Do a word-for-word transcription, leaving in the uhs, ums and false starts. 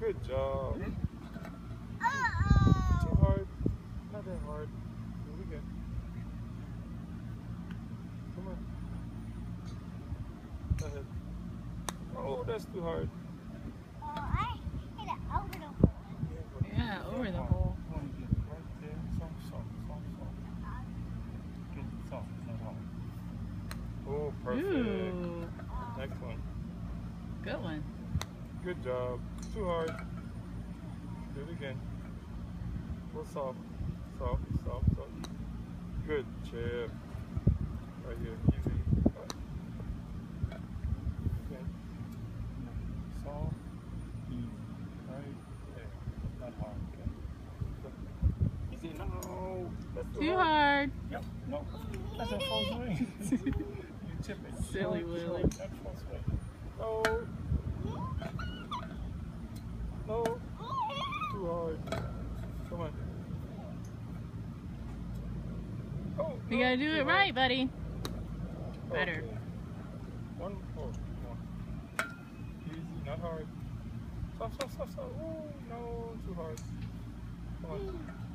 Good job. Uh-oh. Too hard. Not that hard. Do it again. Come on. Go ahead. Oh, that's too hard. Oh, I hit it over the hole. Yeah, over the hole. Right there. Soft, soft, soft, soft. Good, soft, not hard. Oh, perfect. Ooh, Next one. good one. Good job. Too hard. Do it again. Go soft. Soft, soft, soft. Good chip. Right here. Easy. Again. Soft. Easy. Right there. Not hard. Okay. Easy. No. That's too, Too hard. hard. Yep. No. That's a full swing. You chip it. Silly Short, Willy. short. That's full swing. No. No. Too hard. Come on. Oh, You no, gotta do too it hard. right, buddy. Better. Okay. One more. One. Easy, not hard. Stop, stop, stop, stop. Oh, no, too hard. Come on.